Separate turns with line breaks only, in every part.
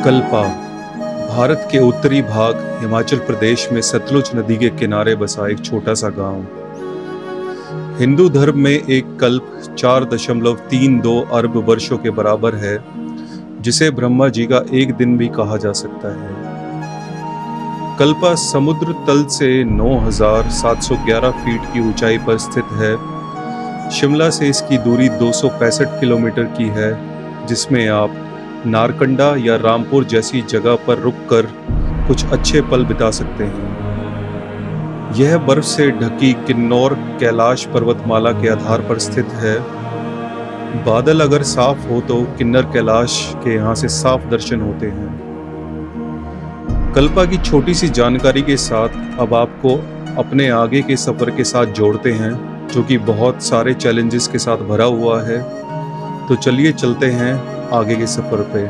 कल्पा भारत के उत्तरी भाग हिमाचल प्रदेश में सतलुज नदी के किनारे बसा एक छोटा सा गांव। हिंदू धर्म में एक कल्प 4.32 अरब वर्षों के बराबर है, जिसे ब्रह्मा जी का एक दिन भी कहा जा सकता है। कल्पा समुद्र तल से 9,711 फीट की ऊंचाई पर स्थित है। शिमला से इसकी दूरी 265 किलोमीटर की है, जिसमें आप नारकंडा या रामपुर जैसी जगह पर रुककर कुछ अच्छे पल बिता सकते हैं। यह बर्फ से ढकी किन्नौर कैलाश पर्वतमाला के आधार पर स्थित है। बादल अगर साफ हो तो किन्नर कैलाश के यहाँ से साफ दर्शन होते हैं। कल्पा की छोटी सी जानकारी के साथ अब आपको अपने आगे के सफर के साथ जोड़ते हैं, जो कि बहुत सारे चैलेंजेस के साथ भरा हुआ है। तो चलिए चलते हैं आगे के सफर पे।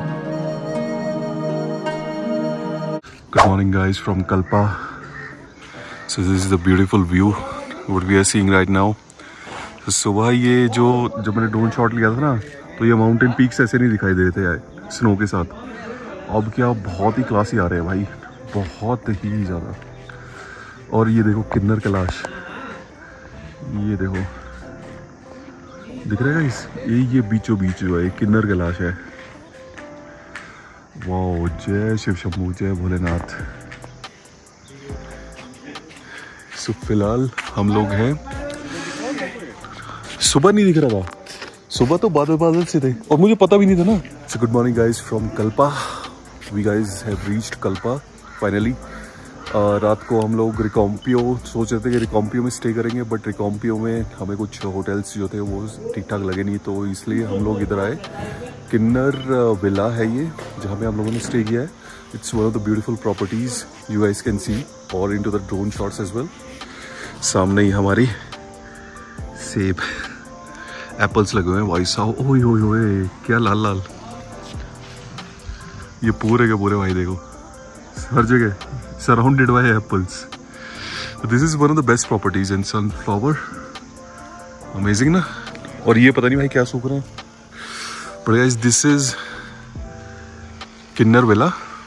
Good morning guys from Kalpa. So this is the beautiful view what we are seeing right now. So सुबह ये जब मैंने ड्रोन शॉट लिया था ना, तो ये माउंटेन पीक्स ऐसे नहीं दिखाई दे रहे थे स्नो के साथ। अब क्या बहुत ही क्लासी आ रहे हैं भाई, बहुत ही ज़्यादा। और ये देखो किन्नर कैलाश, ये देखो दिख रहा है गाइस, ये बीचों बीच जो है किन्नर कैलाश है। वाओ, जय शिव शंभू, जय भोलेनाथ। सो फिलहाल हम लोग हैं, सुबह नहीं दिख रहा था, सुबह तो बादल से थे और मुझे पता भी नहीं था ना। So good morning guys from Kalpa. We guys have reached Kalpa finally. रात को हम लोग रिकॉम्पियो सोच रहे थे कि रिकॉम्पियो में स्टे करेंगे, बट रिकॉम्पियो में हमें कुछ होटल्स जो थे वो ठीक ठाक लगे नहीं, तो इसलिए हम लोग इधर आए। किन्नर विला है ये, जहाँ पे हम लोगों ने स्टे किया है। It's one of the beautiful properties you guys can see और into the drone shots as well. सामने ही हमारी सेब एप्पल्स लगे हुए हैं भाई साहब। ओए ओए ओए, क्या लाल लाल, ये पूरे के पूरे भाई देखो, हर जगह surrounded by apples. So this is one of the best properties in sunflower. Amazing ना। और ये पता नहीं भाई क्या सूख रहे हैं, but guys this is Kinnar Villa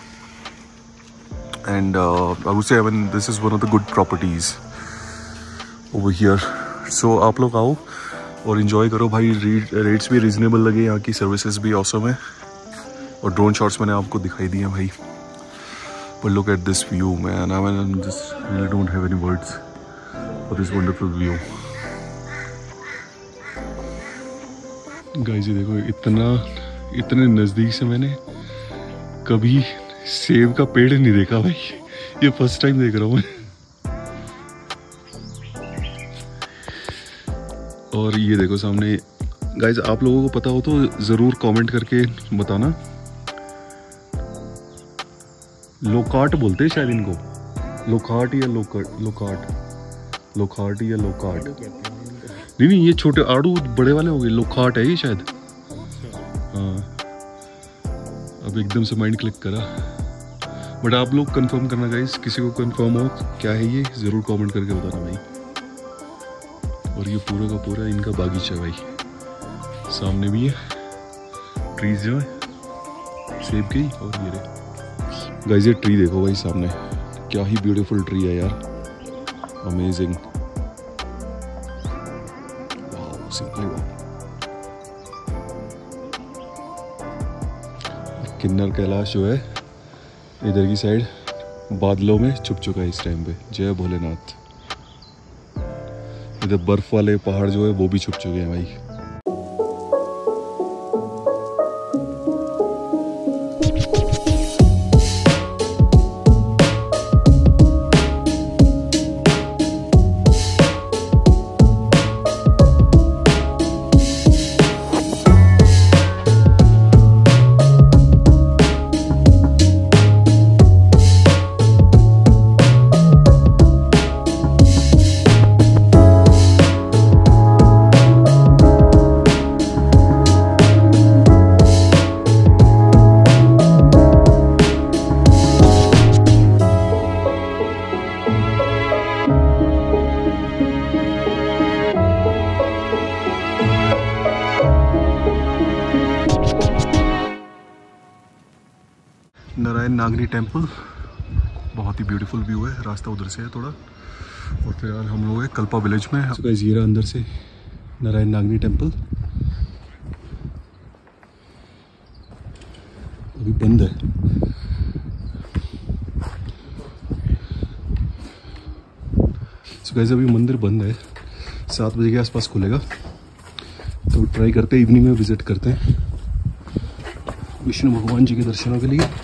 and I would say this is one of the good properties over here. So आप लोग आओ और enjoy करो भाई। रेट्स भी रीजनेबल लगे, यहाँ की सर्विसेज भी awesome है, और ड्रोन शॉट्स मैंने आपको दिखाई दिए भाई। But look at this view, man. I just really don't have any words for this wonderful view. Guys, ये देखो, इतने नज़दीक से मैंने कभी सेब का पेड़ नहीं देखा भाई, ये फर्स्ट टाइम देख रहा हूँ मैं। और ये देखो सामने। गाइज आप लोगों को पता हो तो ज़रूर कमेंट करके बताना। लोकाट बोलते हैं शायद इनको, लोकाट या लोकाट। नहीं, ये छोटे आड़ू बड़े वाले हो गए, लोकाट है ये शायद। हाँ, अब एकदम से माइंड क्लिक करा। बट आप लोग कंफर्म करना गाइस, किसी को कंफर्म हो क्या है ये ज़रूर कमेंट करके बताना भाई। और ये पूरा का पूरा इनका बागीचा भाई, सामने भी है ट्रीज जो है सेब की। और ये रहे गाइस, ये ट्री देखो भाई सामने, क्या ही ब्यूटीफुल ट्री है यार, amazing. Wow, simply wow. Kinner Kailash जो है इधर की साइड बादलों में छुप चुका है इस टाइम पे, जय भोलेनाथ। इधर बर्फ वाले पहाड़ जो है वो भी छुप चुके हैं भाई। नारायण नागनी टेम्पल, बहुत ही ब्यूटीफुल व्यू है। रास्ता उधर से है थोड़ा। और फिलहाल हम लोग हैं कल्पा विलेज में। तो गाइस ये रहा अंदर से नारायण नागनी टेम्पल। अभी बंद है। तो गाइस अभी मंदिर बंद है, 7 बजे के आसपास खुलेगा। तो ट्राई करते हैं इवनिंग में विजिट करते हैं विष्णु भगवान जी के दर्शनों के लिए।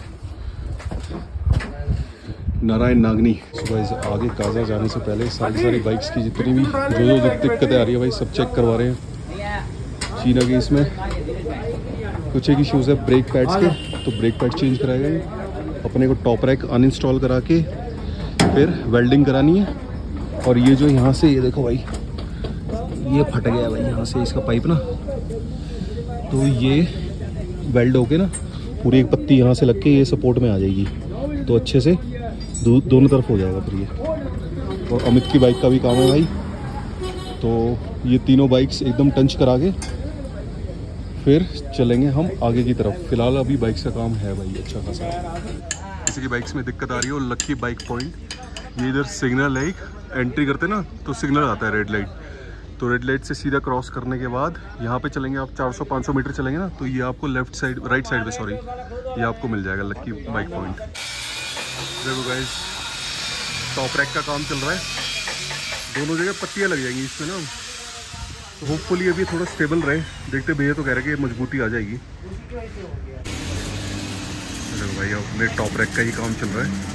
नारायण नागनी। तो गाइस आगे काजा जाने से पहले सारी बाइक्स की जितनी भी जो दिक्कतें आ रही है भाई सब चेक करवा रहे हैं। चीना के इसमें कुछ एक इश्यूज है ब्रेक पैड्स के, तो ब्रेक पैड चेंज कराए गए। अपने को टॉप रैक अनइंस्टॉल करा के फिर वेल्डिंग करानी है। और ये जो यहाँ से ये देखो भाई, ये फट गया भाई यहाँ से इसका पाइप ना, तो ये वेल्ड होके ना पूरी एक पत्ती यहाँ से लग के ये सपोर्ट में आ जाएगी, तो अच्छे से दोनों तरफ हो जाएगा फिर ये। और अमित की बाइक का भी काम है भाई, तो ये तीनों बाइक्स एकदम टंच करा के फिर चलेंगे हम आगे की तरफ। फिलहाल अभी बाइक्स का काम है भाई अच्छा खासा। किसी की बाइक्स में दिक्कत आ रही है और लक्की बाइक पॉइंट, ये इधर सिग्नल है, एंट्री करते ना तो सिग्नल आता है रेड लाइट, तो रेड लाइट से सीधा क्रॉस करने के बाद यहाँ पे चलेंगे आप 400-500 मीटर चलेंगे ना, तो ये आपको लेफ्ट साइड राइट साइड पे सॉरी ये आपको मिल जाएगा लक्की बाइक पॉइंट। देखो गाइस टॉप रैक का काम चल रहा है, दोनों जगह पत्तियाँ लग जाएंगी इसमें ना, तो होपफुली अभी थोड़ा स्टेबल रहे। देखते भैया तो कह रहे कि मजबूती आ जाएगी। देखो भाई अपने टॉप रैक का ही काम चल रहा है।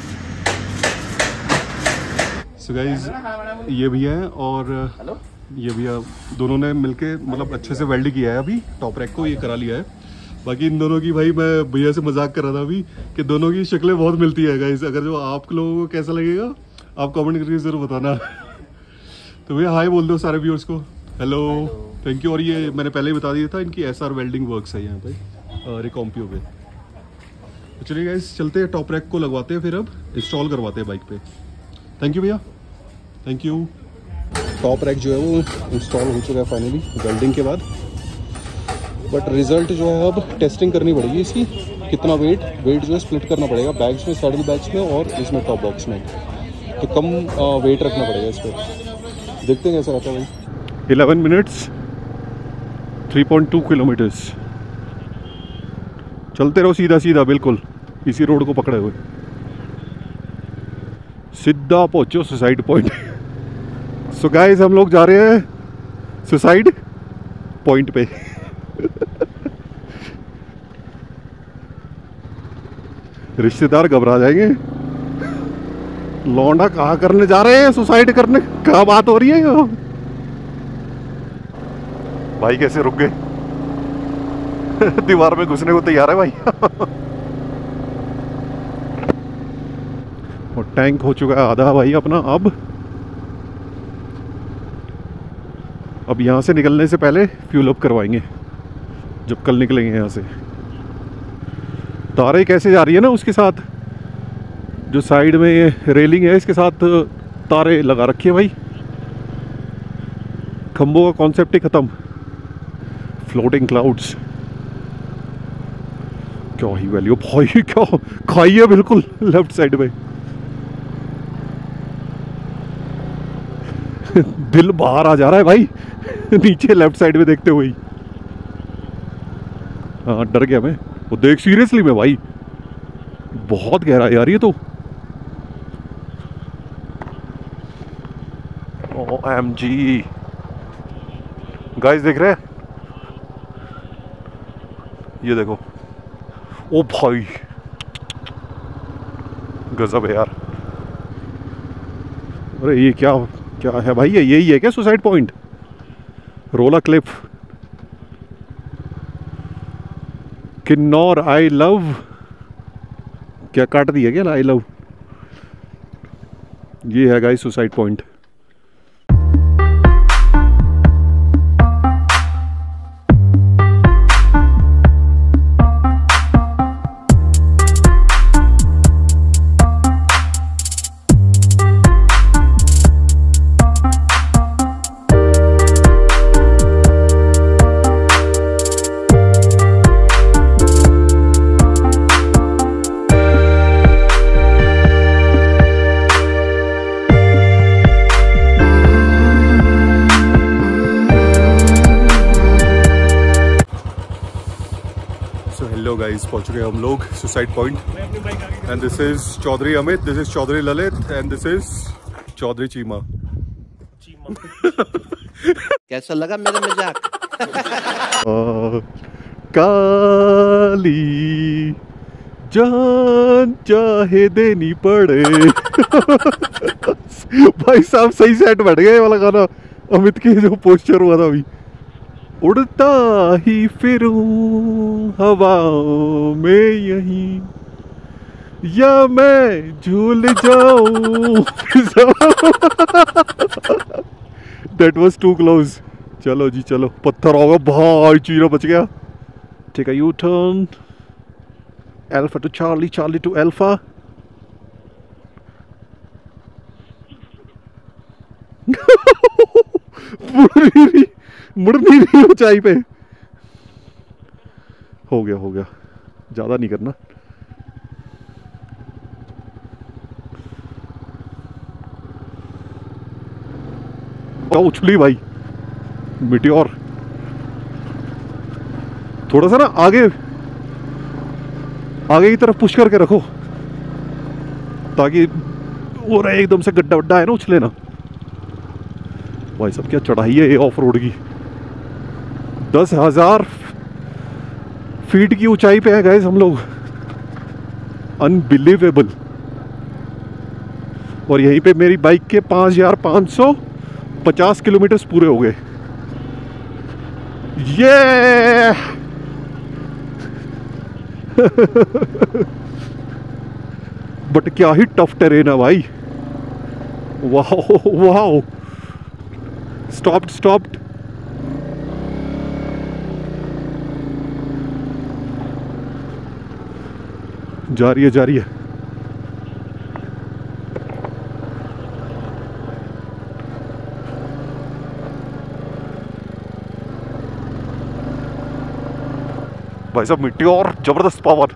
सो गाइस ये भैया है और ये भैया दोनों ने मिलके मतलब अच्छे से वेल्ड किया है अभी टॉप रैक को, ये करा लिया है। बाकी इन दोनों की भाई मैं भैया से मजाक कर रहा था अभी कि दोनों की शक्लें बहुत मिलती है गाइस। अगर जो आप लोगों को कैसा लगेगा आप कमेंट करके जरूर बताना। तो भैया हाय बोल दो सारे व्यूअर्स को। Hello thank you. और ये मैंने पहले ही बता दिया था इनकी SR वेल्डिंग वर्क्स है यहाँ पे रिकॉम्पियो पे। तो चलिए गाइस चलते हैं टॉप रैक को लगवाते हैं, फिर अब इंस्टॉल करवाते हैं बाइक पे। थैंक यू भैया थैंक यू। टॉप रैक जो है वो इंस्टॉल हो चुका है फाइनली वेल्डिंग के बाद, बट रिजल्ट जो है अब टेस्टिंग करनी पड़ेगी इसकी। कितना वेट जो है स्प्लिट करना पड़ेगा बैग्स में, सैडल बैग्स में और इसमें टॉप बॉक्स में, तो कम वेट रखना पड़ेगा इस पर। देखते हैं कैसा रहता है भाई। 11 मिनट्स 3.2 किलोमीटर्स चलते रहो सीधा सीधा बिल्कुल इसी रोड को पकड़े हुए सीधा पहुंचो सुसाइड पॉइंट। सो गाइस हम लोग जा रहे हैं सुसाइड पॉइंट पे। रिश्तेदार घबरा जाएंगे, लौंडा कहाँ करने जा रहे हैं, सुसाइड करने क्या बात हो रही है। भाई कैसे रुक गए दीवार में घुसने को तैयार है भाई। और टैंक हो चुका है आधा भाई अपना। अब यहाँ से निकलने से पहले फ्यूल अप करवाएंगे जब कल निकलेंगे यहाँ से। तारे कैसे जा रही है ना उसके साथ, जो साइड में ये रेलिंग है इसके साथ तारे लगा रखी है भाई। खंभों का कॉन्सेप्ट ही खत्म। फ्लोटिंग क्लाउड्स क्या ही वैल्यू भाई, क्या खाई है बिल्कुल लेफ्ट साइड में। दिल बाहर आ जा रहा है भाई नीचे लेफ्ट साइड में देखते हुए। हाँ डर गया मैं। वो देख सीरियसली में भाई बहुत गहरा है यार ये तो। OMG गाइस देख रहे हैं ये देखो। ओ भाई गजब है यार। अरे ये क्या क्या है भाई, यही है क्या suicide point? Rola cliff Kinnaur I love, क्या काट दिया क्या आई लव? ये है गाइस सुसाइड पॉइंट। लो गाइस, पहुंच गए हम लोग suicide point. And this is Chaudhary Amit, this is Chaudhary Lalit and this is Chaudhary Cheema.
कैसा लगा मेरा मजाक?
काली जान चाहे देनी पड़े। भाई साहब सही सेट बैठ गए वाला गाना, अमित के जो पोस्टर हुआ था अभी। उड़ता ही फिरूं हवाओं में यहीं, या मैं झूल जाऊं। That was too close. चलो जी चलो, पत्थर होगा भाई, चीरा बच गया। Take a U-turn. Alpha to Charlie, Charlie to Alpha. मुड़ नहीं रही ऊंचाई पे। हो गया, ज्यादा नहीं करना। क्या उछली भाई मिटियोर। थोड़ा सा ना आगे की तरफ पुश करके रखो, ताकि वो रहे एकदम से गड्ढा वड्ढा है ना, उछले ना। भाई सब क्या चढ़ाई है ये ऑफ रोड की। 10,000 फीट की ऊंचाई पे है गाइस हम लोग, अनबिलीवेबल। और यहीं पे मेरी बाइक के 5,550 किलोमीटर पूरे हो गए। ये बट क्या ही टफ टेरेन है भाई। वाह स्टॉप्ड। जा रही है। भाई साहब मिट्टी और जबरदस्त पावर।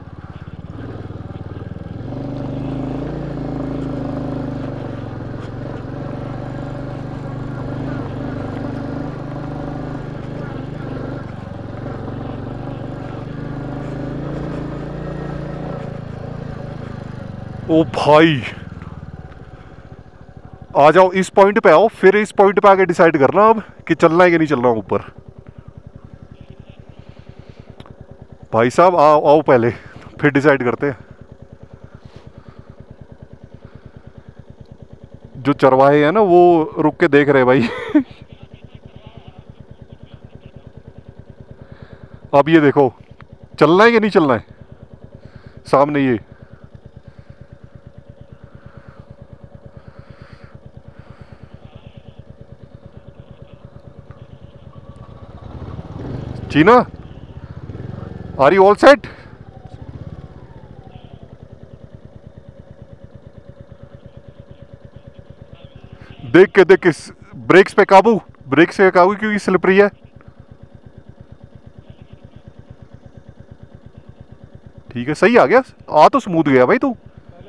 ओ भाई आ जाओ, इस पॉइंट पे आओ, फिर इस पॉइंट पे आके डिसाइड करना अब कि चलना है कि नहीं चलना ऊपर। भाई साहब आओ पहले, फिर डिसाइड करते हैं। जो चरवाहे हैं ना वो रुक के देख रहे भाई। अब ये देखो चलना है कि नहीं चलना है, सामने ये। चीना, आर यू ऑल सेट? देख के ब्रेक्स पे काबू, क्योंकि स्लिपरी है। ठीक है, सही आ गया, आ तो स्मूथ गया भाई तू।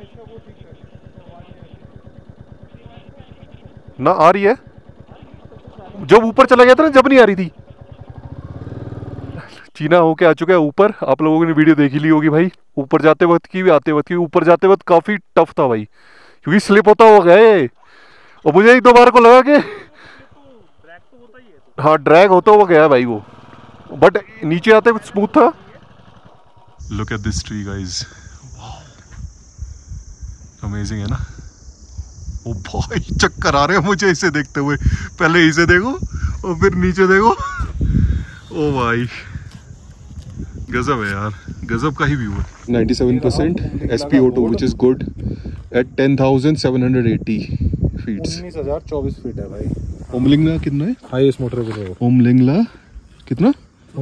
ना आ रही है, जब ऊपर चला गया था ना, जब नहीं आ रही थी। चीना होके आ चुका है ऊपर। आप लोगों ने वीडियो देख ही ली होगी भाई, ऊपर जाते वक्त की भी आते वक्त की। ऊपर जाते वक्त काफी टफ था भाई, क्योंकि स्लिप होता हुआ गए। और मुझे एक दो बार को लगा कि हाँ ड्रैग होता हुआ गया भाई वो, बट नीचे आते वक्त स्मूथ था। Look at this tree guys, amazing है ना। ओ भाई चक्कर आ रहे हैं मुझे इसे देखते हुए। पहले इसे देखो और फिर नीचे देखो। ओ भाई गजब है यार, गजब का ही व्यू है। 97% SpO2 which is good at 10,780 feet।
19,024 feet है भाई।
ओमलिंगला कितना है?
हाईएस्ट मोटरेबल है वो।
ओमलिंगला कितना?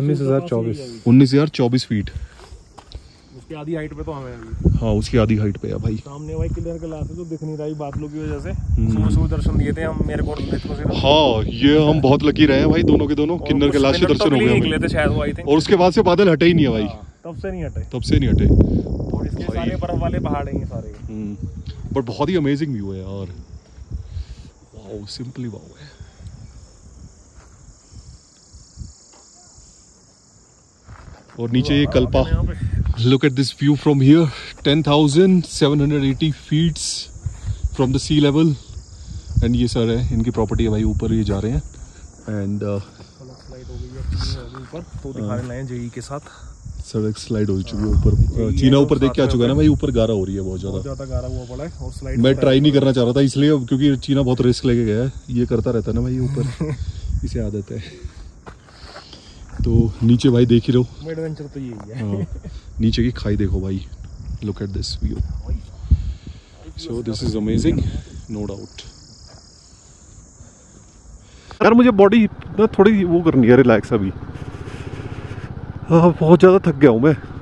19,024
फीट।
उसकी आधी हाइट पे तो हमें अभी।
हाँ उसकी आधी हाइट पे है भाई।
सामने भाई क्लियर ग्लास है, तो दिख नहीं रही बादलों की वजह से। सुबह दर्शन दिए थे हम, मेरे को
हाँ ये हम बहुत लकी रहे हैं भाई, दोनों के दोनों किन्नर कैलाश के दर्शन हो गए हमें।
शायद वो आई थिंक।
और उसके बाद से बादल हटे ही नहीं है भाई।
तब से नहीं हटे।
और
इसके सारे बर्फ वाले पहाड़ हैं सारे।
बट बहुत ही अमेजिंग व्यू है यार। वाओ, सिंपली वाओ है। और नीचे ये Kalpa. Look at this view from here, 10,780 feets from the sea level. And ये सर है, इनकी प्रॉपर्टी है भाई, ऊपर ये जा रहे हैं। एंड
स्लाइड हो गई है ऊपर, तो दिखा रहे हैं जेई के साथ
सड़क स्लाइड हो चुकी है ऊपर। चीना ऊपर देख के आ चुका है ना भाई, ऊपर गारा हो रही है बहुत
ज्यादा गारा हुआ पड़ा है। और स्लाइड
मैं ट्राई नहीं करना चाह रहा था इसलिए, क्योंकि चीना बहुत रिस्क लेके गया है, ये करता रहता है ना भाई ऊपर इसे आदत है। तो नीचे भाई देख ही रहो,
एडवेंचर तो यही है।
हाँ, नीचे की खाई देखो भाई, look at this view. So this is amazing, no doubt. यार मुझे बॉडी ना थोड़ी वो करनी है, रिलैक्स अभी। हाँ बहुत ज़्यादा थक गया हूँ मैं।